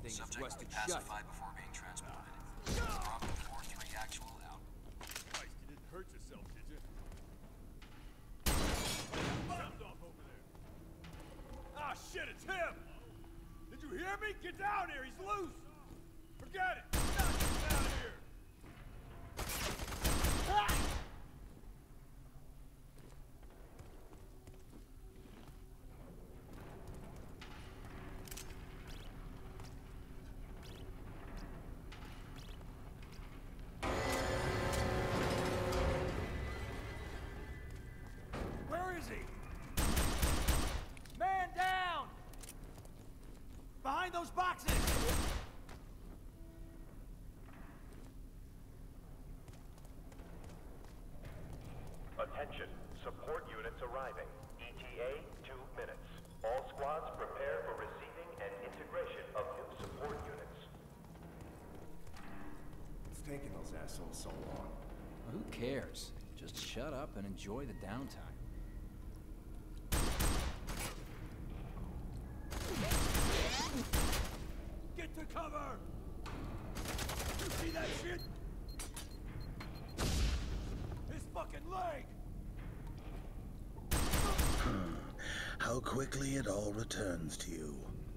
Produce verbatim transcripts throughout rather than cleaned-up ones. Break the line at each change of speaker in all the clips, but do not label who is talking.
thing is
Subject
rusted shut.
pacified before being transported. Bravo four three actual out.
Christ, you didn't hurt yourself, did you? Jumped off over there. Ah, shit, it's him! Did you hear me? Get down here, he's loose! Forget it! Get down here! Ah! Where is he? Man down! Behind those boxes!
Attention, support units arriving. E T A, two minutes. All squads prepare for receiving and integration of new support units.
It's taking those assholes so long.
Well, who cares? Just shut up and enjoy the downtime.
Get to cover! You see that shit? His fucking leg!
How quickly it all returns to you.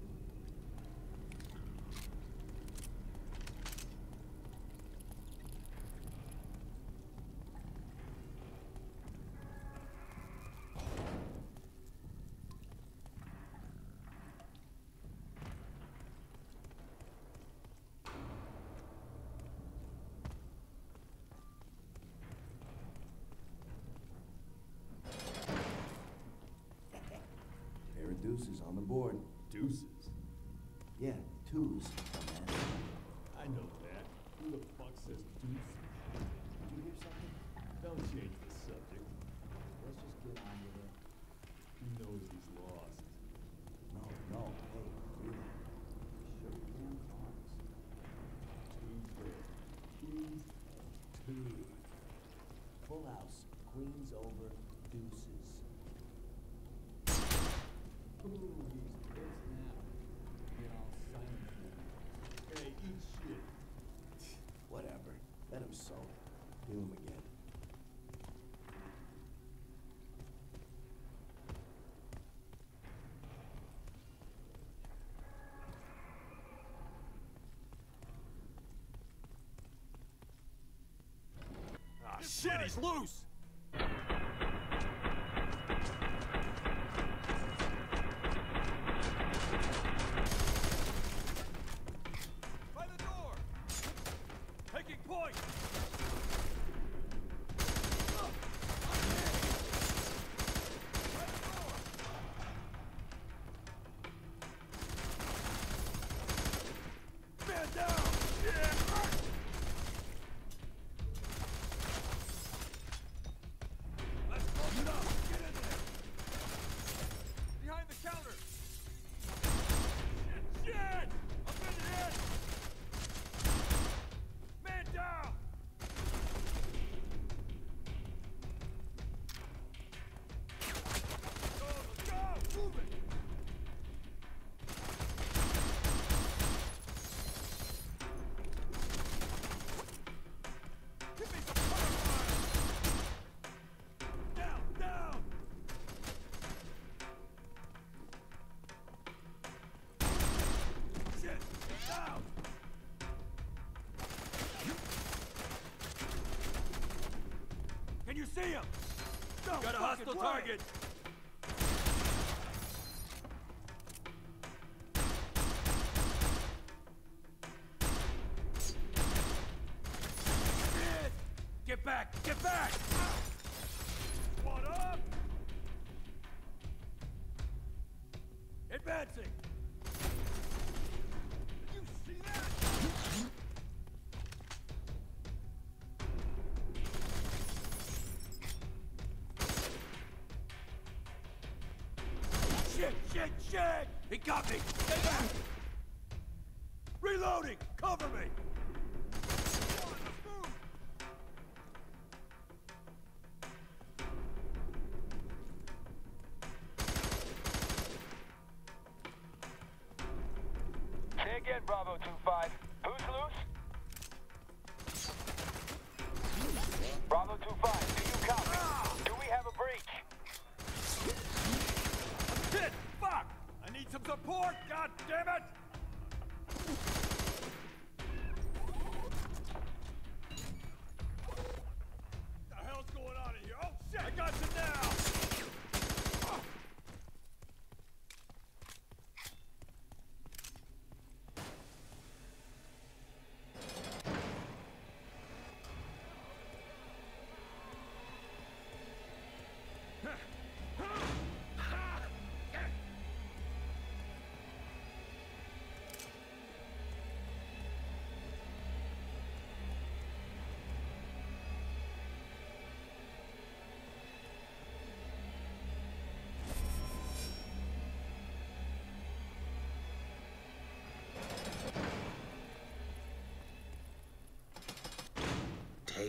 Pair of deuces on the board.
Deuces?
Yeah, twos, dumbass.
I know that. Who the fuck says deuces?
Did you hear something?
Don't change the subject.
Let's just get on with it.
He knows he's lost.
No, no, hey, really. Show your damn cards.
Two good. Queens, two.
Full house, queens over, deuces.
Ooh, he's pissed now. Get all silent. Hey, eat shit.
Whatever. Let him soak. Do him again.
Ah, shit, he's loose! By the door! Taking point! Man down! Yeah! Let's close it up! Get in there! Behind the counter! Shit! Shit! Up in the head! Man down! Go! Let's go! Move it! Give me some cover fire! Down! Down! Shit! Down! Can you see him? No Got a hostile way. Target! Shit! Get back! Get back! What up? Advancing! You see that? Shit! Shit! Shit! He got me! Stay back! Reloading! Cover me! Come on, let's move!
Say again, Bravo.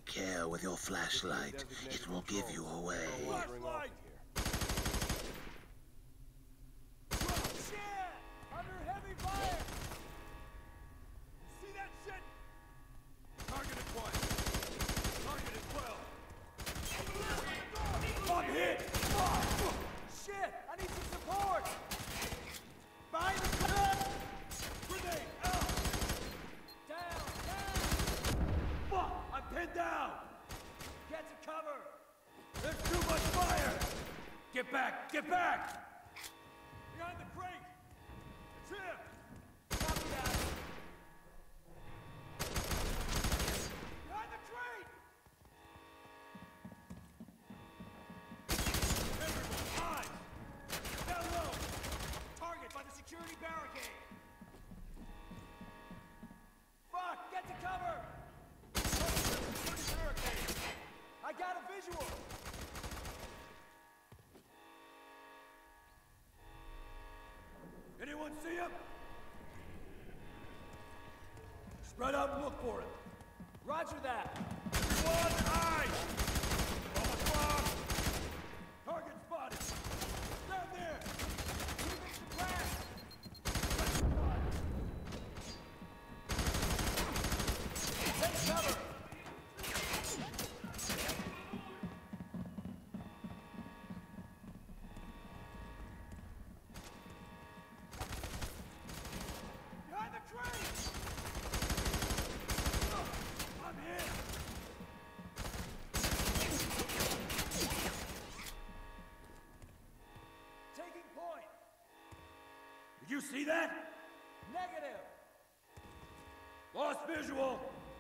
care with your flashlight. It will give you away.
Flashlight! Oh, shit! Under heavy fire! See that shit? Target acquired. Target at twelve. I'm hit! Fuck! Shit! I need some support! Behind the gun! Grenade! Out! Down! Down! Fuck! I'm pinned down! Get to cover! There's too much fire! Get back! Get back! Behind the crate! It's him! Copy that! Behind the crate! Everyone, eyes! Down low! Target by the security barricade! Fuck! Get to cover! Security barricade! I got a visual! Anyone see him? Spread out and look for him. Roger that. Everyone, eyes! On the clock! Target spotted! Down there! Moving to blast! Take cover! Behind the crate! I'm hit! Taking point! Did you see that? Negative! Lost visual!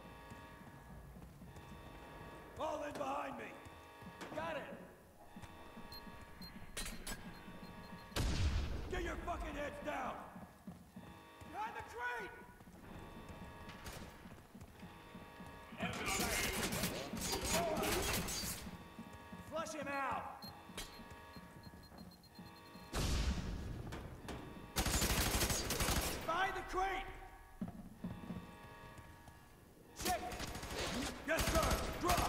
All in behind me! Got it! Get your fucking heads down! Behind the crate! Flush him out! Behind the crate! Check it! Yes, sir! Drop!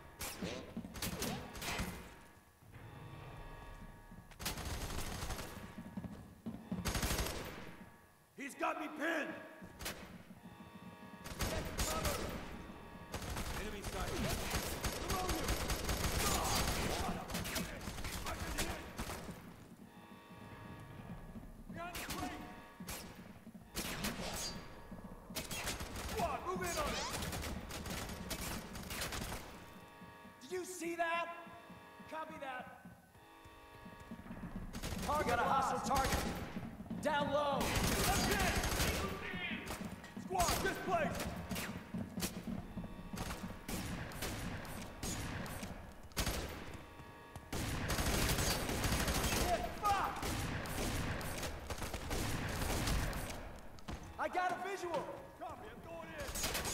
He's got me pinned! Get cover! Enemy sighted. Below you! Ah, son of a bitch! Fucking hit! Behind the crate! Squad, move in on it! Did you see that? Copy that. Target a hostile target. Down low. That's it. Squad, this place. Shit, fuck. I got a visual. Copy, I'm going in.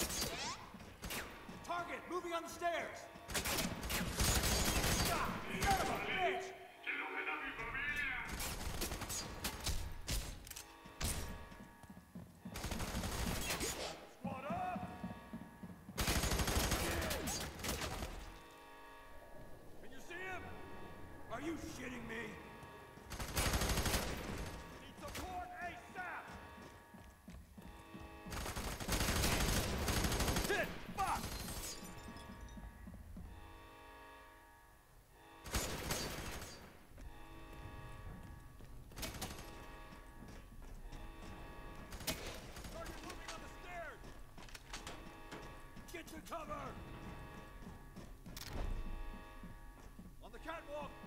Target, moving on the stairs. God, son of a bitch. Squad up! Can you see him? Are you shitting me? Need support ASAP! Shit! Fuck! Target moving on the stairs! Get to cover! On the catwalk!